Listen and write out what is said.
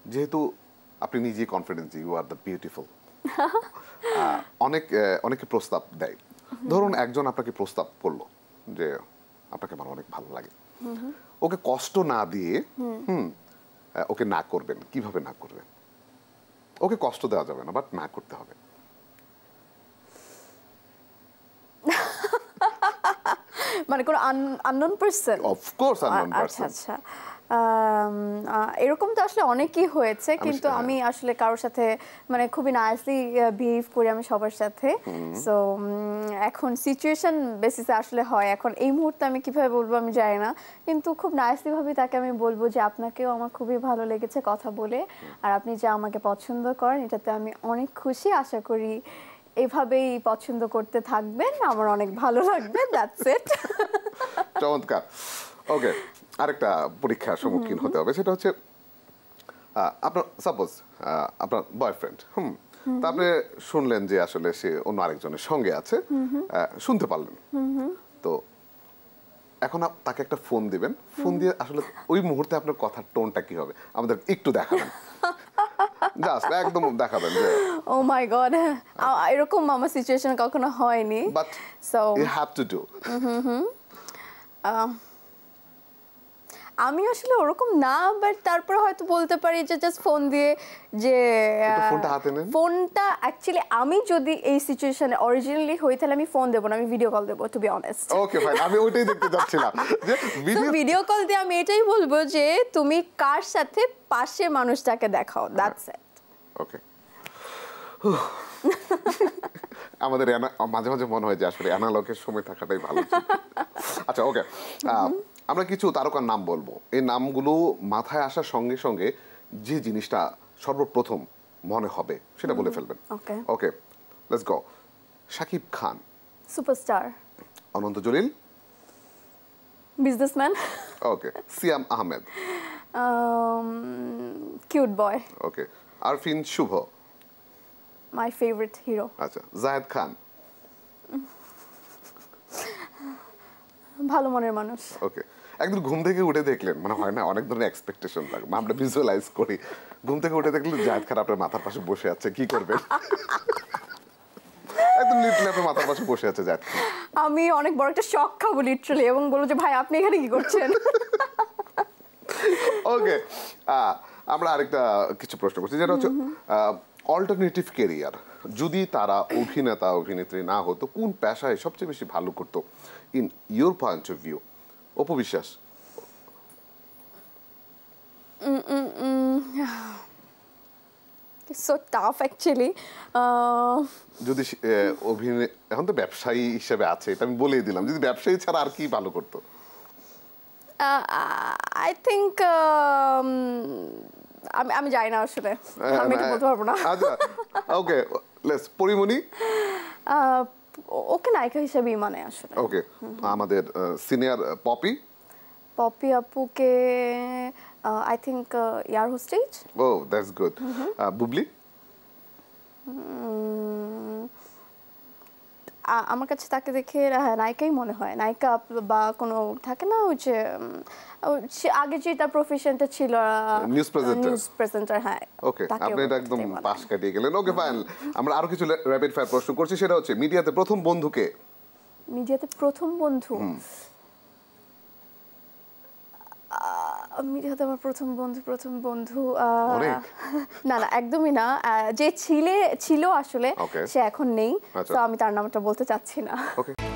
যেহেতু আপনি নিজেই confidence, you are the beautiful, অনেকে প্রস্তাব দেয়। ধরুন একজন আপনাকে প্রস্তাব করলো যে আপনাকে আমার অনেক ভালো লাগে, ওকে কষ্ট না দিয়ে ওকে না করবেন, কিভাবে না করবেন? ওকে কষ্ট দেওয়া যাবে না, বাট না করতে হবে। মানে কোন unknown person? Of course unknown person. আচ্ছা, এরকম তো আসলে অনেকই হয়েছে, কিন্তু আমি আসলে কারোর সাথে মানে খুবই নাইসলি বিহেভ করি আমি সবার সাথে। সো এখন সিচুয়েশন বেসিসে আসলে হয়। এখন এই মুহূর্তে আমি কিভাবে বলবো আমি জানি না, কিন্তু খুব নাইসলি ভাবে তাকে আমি বলবো যে আপনাকেও আমার খুবই ভালো লেগেছে কথা বলে, আর আপনি যা আমাকে পছন্দ করেন এটাতে আমি অনেক খুশি। আশা করি এভাবেই পছন্দ করতে থাকবেন, আমার অনেক ভালো লাগবে। That's it. চমৎকার। ওকে, আরেকটা পরীক্ষার সম্মুখীন হতে হবে, সেটা হচ্ছে আপনার সাপোজ আপনার বয়ফ্রেন্ড, তা আপনি শুনলেন যে আসলে সে অন্য আরেকজনের সঙ্গে আছে, শুনতে পারলেন, তো এখন তাকে একটা ফোন দিবেন। ফোন দিয়ে আসলে ওই মুহূর্তে আপনার কথার টোনটা কি হবে আমাদের একটু দেখাবেন, জাস্ট একদম দেখাবেন যে ও মাই গড, এরকম আমার সিচুয়েশন কখনো হয়নি, but so you have to do. আমি আসলে ওরকম না, বাট তারপর হয়তো বলতে পারি যে জাস্ট ফোন দিয়ে যে ফোনটা হাতে নেন। ফোনটা অ্যাকচুয়ালি আমি যদি এই সিচুয়েশনে অরিজিনালি হই তাহলে আমি ফোন দেব না, আমি ভিডিও কল দেব, to be honest. Okay fine, আমি ওইটাই দেখতে যাচ্ছিলাম যে ভিডিও কল দিয়ে আমি এটাই বলবো যে তুমি কার সাথে পাশে মানুষটাকে দেখাও, দ্যাটস ইট। ওকে। আমাদের মাঝে মাঝে মনে হয় যে আসলে অ্যানালগের সময় থাকাটাই ভালো ছিল। আচ্ছা ওকে, আমরা কিছু তারকার নাম বলবো, এই নামগুলো মাথায় আসার সঙ্গে সঙ্গে যে জিনিসটা সর্বপ্রথম মনে হবে সেটা বলে ফেলবেন। Okay okay, let's go. Shakib Khan, superstar. Ananta Jalil, businessman. Okay. Siam Ahmed, cute boy. Okay. Arifin Shuvo, my favourite hero. আচ্ছা। জায়েদ খান, ভালো মনের মানুষ। ওকে। একদিন ঘুম থেকে উঠে দেখলেন, মানে হয় না অনেক ধরনের এক্সপেকটেশন থাকে, আমরা ভিজুয়ালাইজ করি, ঘুম থেকে উঠে দেখলেন জায়েদ খান আপনার মাথার পাশে বসে আছে, কি করবেন? একদম লিটারালি আপনার মাথার পাশে বসে আছে জায়েদ খান। আমি অনেক বড় একটা শক খাবো লিটারালি, এবং বলবো যে ভাই আপনি এখানে কি করছেন? ওকে, আমরা আরেকটা কিছু প্রশ্ন করছি, যেটা হচ্ছে অল্টারনেটিভ ক্যারিয়ার, যদি তারা অভিনেতা অভিনেত্রী না হতো কোন পেশায় সবচেয়ে বেশি ভালো করতো in your point of view? অপবিশ্বাস। So tough actually. যদি অভিনয়, এখন তো ব্যবসায়ী হিসেবে আছে, এটা আমি বলেই দিলাম, যদি ব্যবসায়ী ছাড়া আর কি ভালো করতো? আই থিঙ্ক আমি জানি না আসলে, আমি এটা বলতে পারবো না। আচ্ছা ওকে, লেটস পরিমণি। ওকে নায়িকা হিসেবেই মানে আসলে। ওকে, আমাদের সিনিয়র পপি। পপি আপুকে I think air hostess. Oh that's good. Bubly. আমার কাছে তাকে দেখে নায়িকাই মনে হয়, নায়িকা বা কোনো থাকে না ওই যে আগে যে তার প্রফেশনটা ছিল নিউজ প্রেজেন্টার। হ্যাঁ ওকে, আপনি এটা একদম পাশ কাটিয়ে গেলেন। ওকে ফাইন, আমরা আরো কিছু র্যাপিড ফায়ার প্রশ্ন করছি, সেটা হচ্ছে মিডিয়াতে প্রথম বন্ধুকে। মিডিয়াতে প্রথম বন্ধু, মিডিয়াতে আমার প্রথম বন্ধু না না একদমই না, যে ছিল আসলে সে এখন নেই, তো আমি তার নামটা বলতে চাচ্ছি না। ওকে।